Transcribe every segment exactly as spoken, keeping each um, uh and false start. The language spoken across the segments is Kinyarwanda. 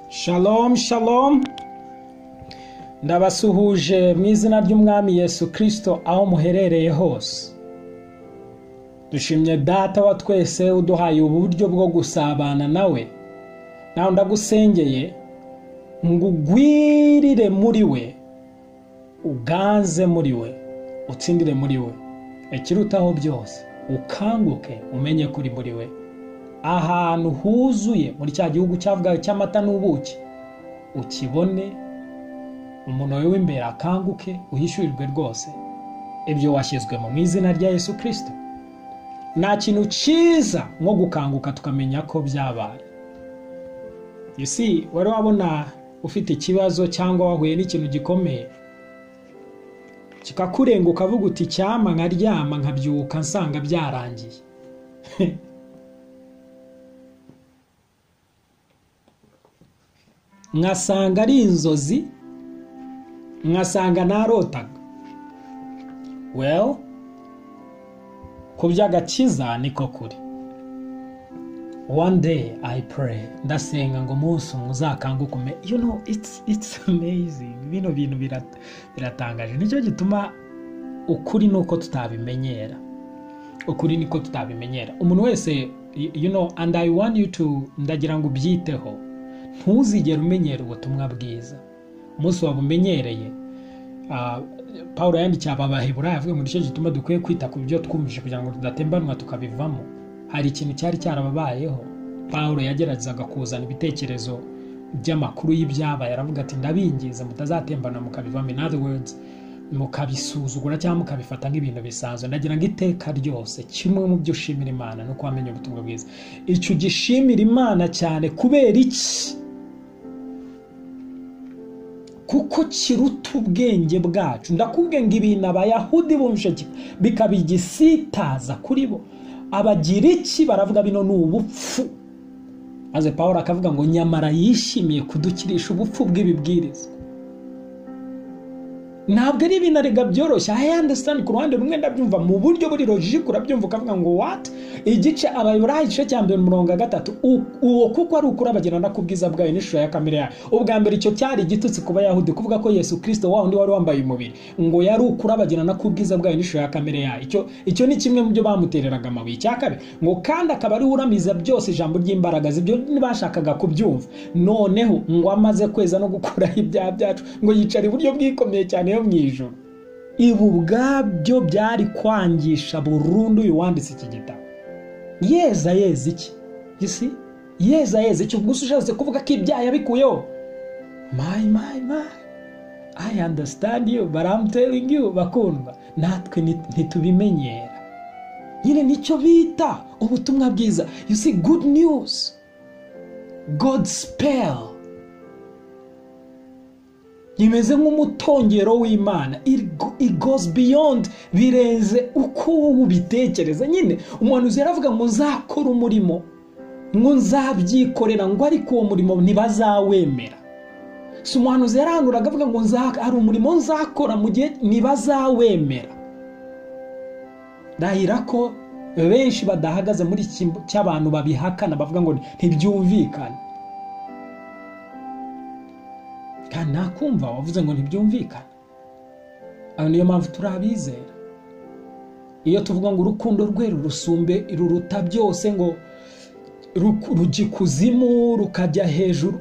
Shalom shalom ndabasuhuje mu izina ry'umwami Yesu Kristo aho muherereye hose. Dushimye data wa twese uduhaye uburyo bwo gusabana nawe. Naho ndagusengeye ngo ugwirire muri we, uganze muri we, utsindire muri we, ikirutaho byose ukanguke umenye kuri muri we. Ahantu huzuye muri cya gihugu cyavuga cy'amata n'ubuki ukibone, umuntu wawe w'imbere akanguke uhishurirwe rwose ibyo washyizwemo mu izina rya Yesu Kristo. Nta kintu cyiza nko gukanguka tukamenya ko byabaye. You see, wari wabona ufite ikibazo cyangwa wahuye n'ikintu gikomeye kikakurenga ukavuga uti cyama nkaryama nkabyuka nsanga byarangiye. Nkasanga ari inzozi, nkasanga narotaga. Well, ku by'agakiza niko kuri. One day I pray, ndasenga ngo umunsi muzakanguka ume. You know, it's it's amazing. Bino bintu biratangaje. Nicyo gituma ukuri nuko tutabimenyera. Ukuri niko tutabimenyera. Umuntu wese, you know, and I want you to, ndagira ngo ubyiteho. Ntuzigere umenyera ubutumwa bwiza. Umunsi wabumenyereye, uh, Paulo yandikiye abaheburayo avuga ngo nicyo gituma dukwiye kwita ku byo twumvise kugira ngo tudatembanwa tukabivamo. Hari ikintu cyari cyarababayeho. Paulo yageragezaga kuzana ibitekerezo by'amakuru y'ibyabaye, aravuga ati ndabingiza mutazatembana mukabivamo. In other words, mukabisuzugura cyangwa mukabifata nk'ibintu bisanzwe. Ndagira ngo iteka ryose kimwe mu byo ushimira Imana no kwamenya ubutumwa bwiza. Icyo gishimira Imana cyane kubera iki? Kuko kiruta ubwenge bwacu. Ndakubwiye ngo ibintu abayahudi bumvishe bikabigisitaza kuri bo. Abagiriki baravuga bino ni ubupfu. Maze Paulo akavuga ngo nyamara yishimiye kudukirisha ubupfu bw'ibibwiriza. Ntabwo ari ibintu arega byoroshye. I understand ku ruhande rumwe ndabyumva mu buryo buri logique, urabyumva ukavuga ngo what? Igice abayiburayi igice cya mbere umurongo wa gatatu, uwo kuko ari ukurabagirana nakubwiza bwayo n'ishusho ya kamere yayo. Ubwa mbere icyo cyari igitutsi ku bayahudi kuvuga ko Yesu Kristo wa undi wari wambaye umubiri ngo yari ukurabagirana nakubwiza bwayo n'ishusho ya kamere yayo. Icyo icyo ni kimwe mu byo bamutereraga amabuye. Cyakabe ngo kandi akaba ari uramiza byose ijambo ry'imbaraga zibyo nibashakaga kubyumva. Noneho ngo amaze kweza no gukura ibyaha byacu ngo yicara iburyo bwikomeye cyane yo mwijuru. Ibu bwabyo byari kwangisha burundu yuwanditse iki gitabo. Yeza yeza iki? You see? Yeza yeza iki? Ubwo ushatse kuvuga ko ibyaha yabikuyeho. My my my. I understand you, but I'm telling you, bakundwa, natwe ntitubimenyera. Nyine nicyo bita ubutumwa bwiza. You see, good news, God's spell, imeze nk'umutongero w'Imana. It goes beyond, birenze uko ubitekereza. Nyine umuntu yaravuga ngo nzakora umurimo, ngo nzabyikorera, ngo ariko uwo murimo ntibazawemera. Si umuntu yaranuraga avuga ngo hari umurimo nzakora mu gihe ntibazawemera. Ndahira ko benshi badahagaze muri kimbo cy'abantu babihakana bavuga ngo ntibyumvikana. Kandi nakumva wavuze ngo ntibyumvikana. Aho niyo mpamvu turabizera. Iyo tuvuga ngo urukundo rwe rusumbe ruruta byose, ngo rugikuzimu rukajya hejuru,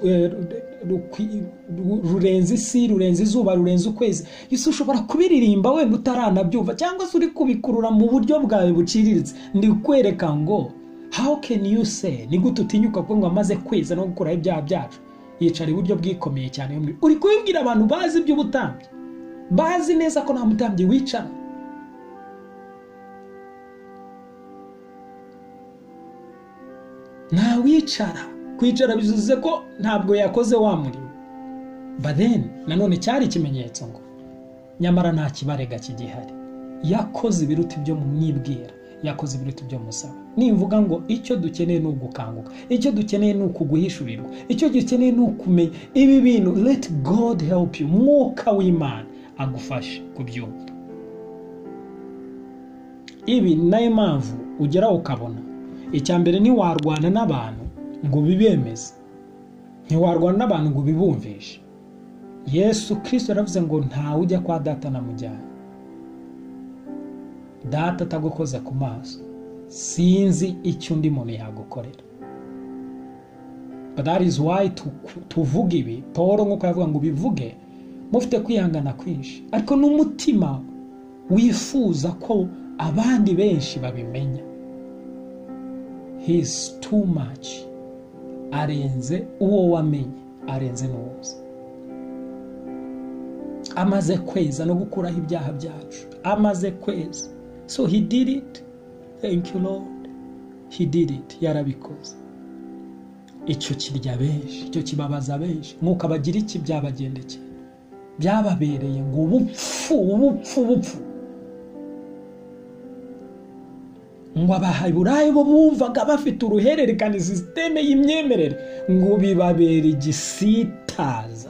rurenze isi, rurenze izuba, rurenze ukwezi. Yesu ushobora kubiririmba wenda utaranabyumva cyangwa se uri kubikurura mu buryo bwawe buciriritse. Ndi kwereka ngo how can you say, ni gute utinyuka ko ngo amaze kweza no gukora ibyaha byacu yicara iburyo bwikomeye cyane. Uri kubibwira abantu bazi iby'ubutambyi, bazi neza ko nta mutambyi wicara. Nta wicara. Kwicara bivuze ko ntabwo yakoze wa murimo. But then nanone cyari ikimenyetso ngo nyamara nta kibarega kigihari. Yakoze ibiruta ibyo mwibwira, yakoze ibiruta ibyo musaba. Nimvuga ngo icyo dukeneye ni ugukanguka, icyo dukeneye ni ukuguhishurirwa, icyo dukeneye ni ukumenya ibi bintu. Let God help you. Mwuka w'Imana agufashe kubyumva. Ibi nayo mpamvu ugera ukabona icyambere ni warwana n'abantu ngo bibemeze. ntiwarwana n'abantu ngo bibumvishe. Yesu Kristo yaravuze ngo ntawe ujya kwa data namujyanye. Data atagukoza ku maso sinzi icyo undi muntu yagukorera. But that is why tuvuga ibi Paul nk'uko yavuga ngo bivuge mufite kwihangana kwinshi, ariko n'umutima wifuza ko abandi benshi babimenya. He is too much. Arenze uwo wamenye, arenze n'uwoza. Amaze kweza no gukuraho ibyaha byacu, amaze kweza. So he did it. Thank you Lord. He did it. Yarabikoze. Icyo kirya benshi, icyo kibabaza benshi, nk'uko abagira iki byabagendekeye, byababereye ngo ubupfu ubupfu ubupfu. Ngo abaheburayo bo bumvaga bafite uruhererekane systeme y'imyemerere ngo bibabere igisitaza.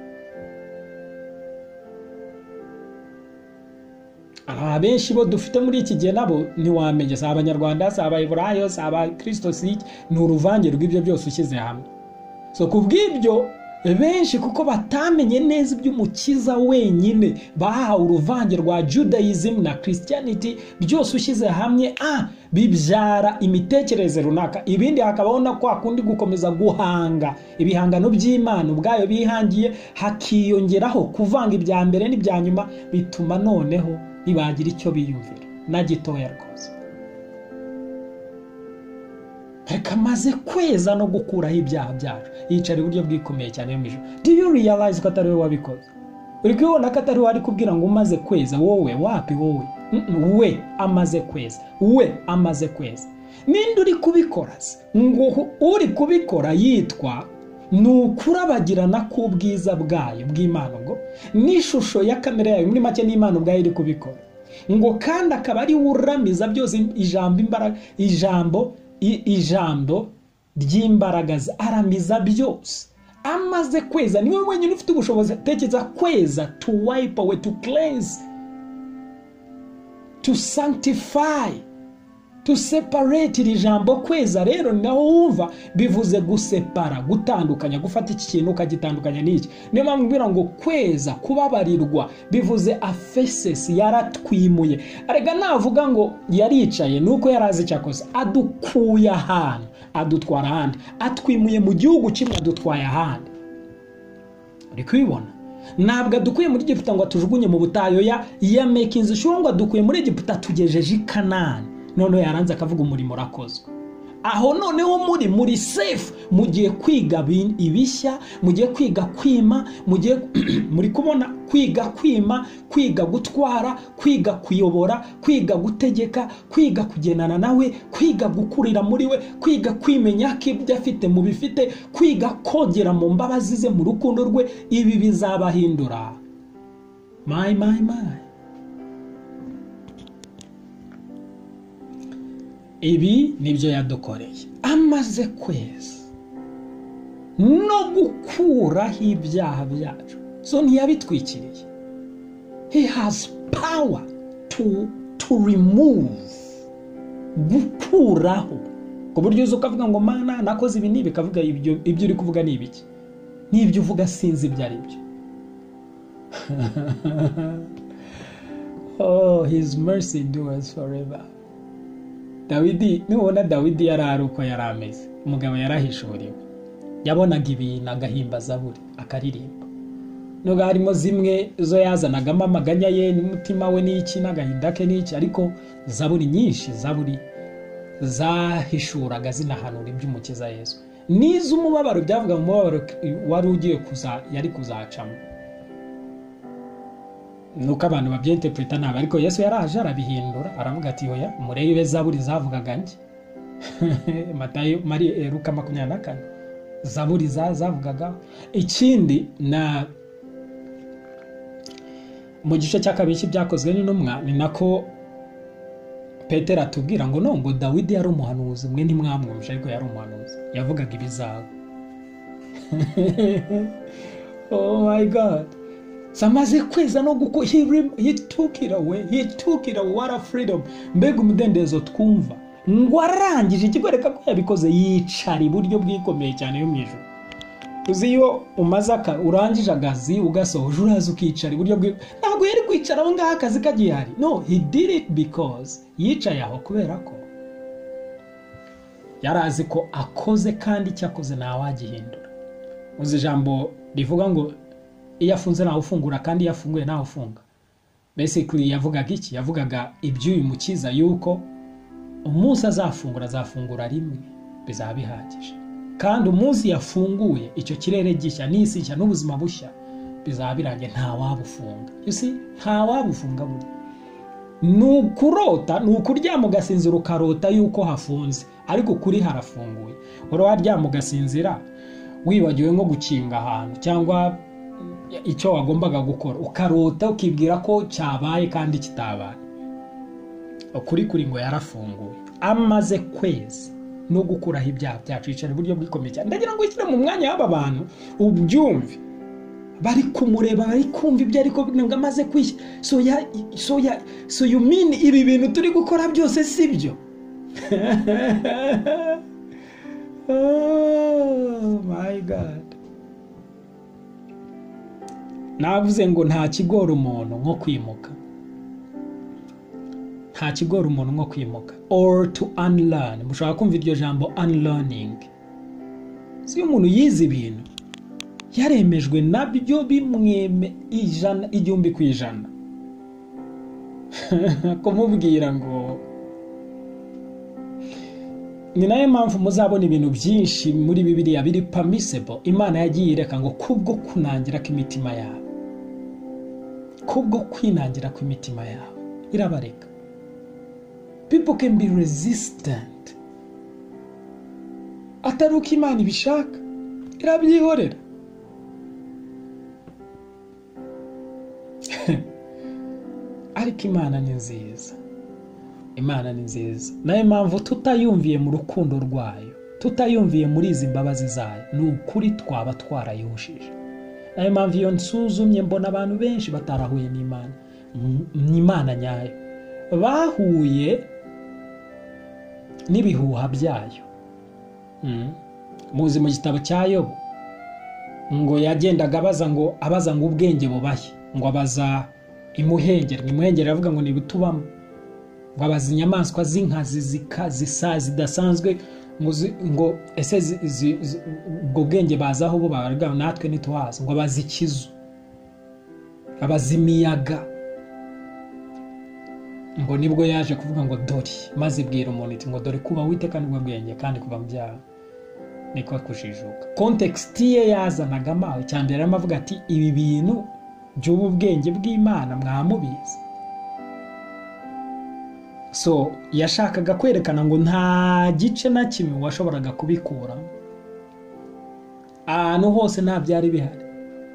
Abenshi bo dufite muri iki gihe nabo ntiwamenye, si abanyarwanda, si abaheburayo, si abakristo, si ni uruvange rw'ibyo byose ushyize hamwe. So kubw'ibyo benshi kuko batamenye neza iby'umukiza wenyine, bahawe uruvange rwa Judaism na Christianity, byose ushyize hamwe ah bibyara imitekerereze runaka. Ibindi hakabaho na kwa kundi gukomeza guhanga ibihangano by'Imana ubwayo bihangiye, hakiyongeraho kuvanga ibya mbere n'ibya nyuma, bituma noneho bibagira icyo biyumvira na gitoya rwose. Ariko amaze kweza no gukuraho ibyaha byacu, yicara iburyo bwikomeye cyane yo mijuru. Do you realize ko atari we wabikoze? Uri kubona ko atari we ari kubwira ngo umaze kweza. Wowe wapi wowe? We amaze kweza, we amaze kweza. Ninde uri kubikora se? Ngo uri kubikora yitwa nukurabagirana k'ubwiza bwayo bw'Imana, ngo n'ishusho ya kamera yayo, muri make n'Imana ubwayo iri kubikora. Ngo kandi akaba ari uramiza byose ijambo imbaraga, ijambo ijambo ry'imbaraga aramiza byose. Amaze kweza, niwe wenyine ufite ubushobozi tekeza kweza, to wipe away, to cleanse, to sanctify, to separate. Iri jambo kweza rero naho wumva bivuze gusepara, gutandukanya, gufata iki kintu ukagitandukanya n'iki. Niyo mpamvu mbwira ngo kweza, kubabarirwa, bivuze aphesis, yaratwimuye. Arega navuga ngo yaricaye nuko yarazi cyakoze, adukuye ahantu adutwara ahandi, atwimuye mu gihugu kimwe adutwaye ahandi. Uri kubibona? Ntabwo adukuye muri Egiputa ngo atujugunye mu butayo ya ya making sure ngo adukuye muri Egiputa tugejeje i Kanani. None yaranze akavuga umurimo rakozwe. Aho noneho muri muri safe, mugiye kwiga ibishya, mugiye kwiga kwima, mugiye muri kubona kwiga kwima, kwiga gutwara, kwiga kuyobora, kwiga gutegeka, kwiga kugendana nawe, kwiga gukurira muri we, kwiga kwimenya k'ibyo afite mu bifite, kwiga kogera mu mbabazi ze mu rukundo rwe. Ibi bizabahindura. My my my. Ibi nibyo yadukoreye. Amaze kweza no gukuraho ibyaha byacu, so ntiyabitwikiriye. He has power to to remove, gukuraho. Ku buryo uzo ukavuga ngo Mana nakoze ibi nibi, kavuga ibyo ibyo uri kuvuga ni ibiki, nibyo uvuga sinzi ibyo ari byo. Oh, his mercy endures forever. Dawidi, nubona Dawidi yarari uko yarameze, umugabo yarahishuriwe, yabonaga ibintu agahimba zaburi akaririmba. Nubwo harimo zimwe zo yazanagamo amaganya ye n'umutima we n'iki n'agahinda ke n'iki, ariko zaburi nyinshi, zaburi zahishuraga zinahanura iby'umukiza Yesu. Nizo umubabaro byavuga mu mubabaro wari ugiye kuza, yari kuzacamo. Nuko abantu babyinterpreta nabi, ariko Yesu yaraje arabihindura, aravuga ati hoya murebe zaburi zavugaga nje. Matayo Mari Luka makumyabiri na kane zaburi zavugaga. Ikindi na mu gice cya kabiri cy'ibyakozwe n'intumwa ni nako Petero atubwira ngo no, ngo Dawidi yari umuhanuzi, mwe ntimwamwumvise ariko yari umuhanuzi, yavugaga ibizaba. Oh my God. Samaze kweza no guko, he, he took it away, he took it away. What a freedom. Mbega umudendezo twumva. Ngo arangije ikigwereka ko yabikoze, yicara iburyo bwikomeye cyane yo mwijuru. uzi iyo umaze aka urangije agazi ugasohoje uraza ukicara iburyo bwe ntabwo yari kwicara aho ngaho akazi kagihari. No, he did it because yicaye aho kubera ko yarazi ko akoze kandi cyakoze nta wagihindura. Uzi ijambo rivuga ngo iyo afunze nawe ufungura kandi iyo afunguye nawe ufunga. Basically yavugaga iki? Yavugaga iby'uyu mukiza yuko umunsi azafungura azafungura rimwe bizaba bihagije, kandi umunsi yafunguye icyo kirere gishya n'isi nshya n'ubuzima bushya bizaba birangiye nta wabufunga. You see, nta wabufunga buri. Nukurota, nukuryama ugasinzira ukarota yuko hafunze ariko kuri harafunguye. Ora waryama ugasinzira wibagiwe nko gukinga ahantu cyangwa icyo wagombaga gukora ukarota ukibwira ko cyabaye kandi kitabaye. Ukuri kuri ngo yarafunguye amaze kwezi no gukuraho ibyaha byacu. Yicara iburyo bwikomeye cyane. Ndagira ngo ishyire mu mwanya w'aba bantu ubyumve, bari kumureba bari kumva ibyo ariko ngo amaze kwishyira. So ya so ya so you mean ibi bintu turi gukora byose sibyo? Oh my God. Navuze ngo nta kigora umuntu nko kwimuka. Nta kigora umuntu nko kwimuka or to unlearn. Mushaka kumva iryo jambo unlearning. Si umuntu yize ibintu yaremejwe nabyo bimweme ijana igihumbi ku ijana. Kumubwira ngo ni nayo mpamvu muzabona ibintu byinshi muri Bibiliya biri permissible. Imana yagiye ireka ngo kubwo kunangira kw'imitima yabo, kubwo kwinangira kw'imitima yabo irabareka. People can be resistant. Ataruka Imana ibishaka irabyihorera. Ariko Imana ni nziza. Imana ni nziza. Nayo mpamvu tutayumviye mu rukundo rwayo, tutayumviye muri izi mbabazi zayo, ni ukuri twaba twarayushije. Nayo mpamvu iyo nsuzumye mbona abantu benshi batarahuye n'Imana, n'Imana nyayo, bahuye n'ibihuha byayo. Mm. Muzi mu gitabo cya Yobu ngo yagendaga abaza ngo abaza ngo ubwenge bubahe, ngo abaza imuhengeri, imuhengeri avuga ngo nibutubamo, ngo abaza inyamaswa z'inkazi zikazi zidasanzwe ngo ese ubwo bwenge bazaho bo baraga natwe nituhaza, ngo abaza ikizu, abaza imiyaga. Ngo nibwo yaje kuvuga ngo dori, maze bwira umuntu iti ngo dori kuba Uwiteka nibwo bwenge kandi kuba mu byaha niko kujijuka. Context ye yazanaga amawe cyambere amavuga ati ibi bintu by'ubu bwenge bw'Imana mwamubizi. So yashakaga kwerekana ngo nta gice na kimwe washoboraga kubikura, ahantu hose nta byari bihari.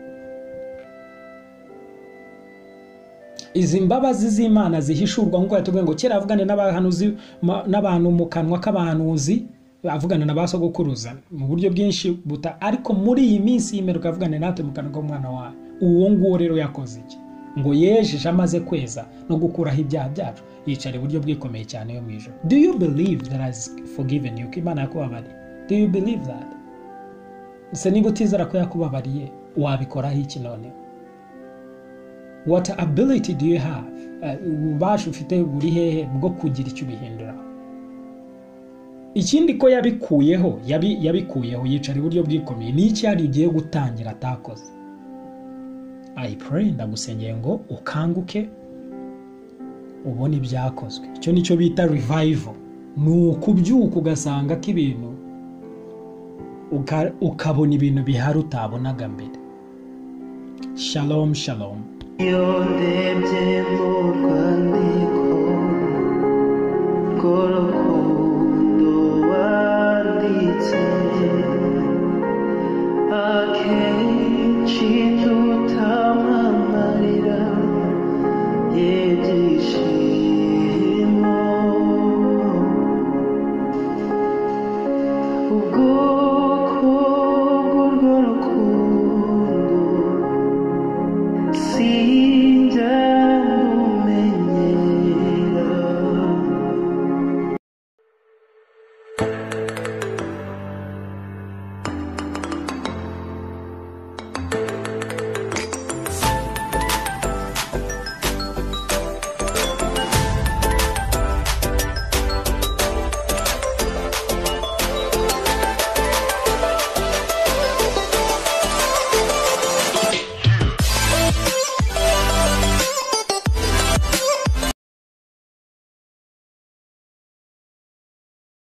Izi mbabazi z'Imana zihishurwa nk'uko yatubwiye ngo kera avugane n'abahanuzi n'abantu mu kanwa k'abahanuzi, avugana n'abasogokuruza mu buryo bwinshi buta, ariko muri iyi minsi yimeruka avugane natwe mu kanwa k'umwana wawe. Uwo nguwo rero yakoze iki? Ngo yejeje amaze kweza no gukuraho ibyaha byacu, yicara iburyo bwikomeye cyane yo mu ijuru. Do you believe that has forgiven you? Imana yakubabariye. Do you believe that? Se niba utizera ko yakubabariye wabikoraho iki none? What ability do you have? Ubasha ufite buri hehe bwo kugira icyo bihindura? Ikindi ko yabikuyeho, yabi yabikuyeho yicara iburyo bwikomeye, ni iki yari ugiye gutangira atakoze? I pray ndagusengeye ngo ukanguke ubone ibyakozwe. Icyo nicyo bita revival. Ni ukubyuka ugasanga ko ibintu ukabona ibintu bihari utabonaga mbere. Shalom shalom. Yo ndebye mu rwandiko rw'urukundo wanditse akenshi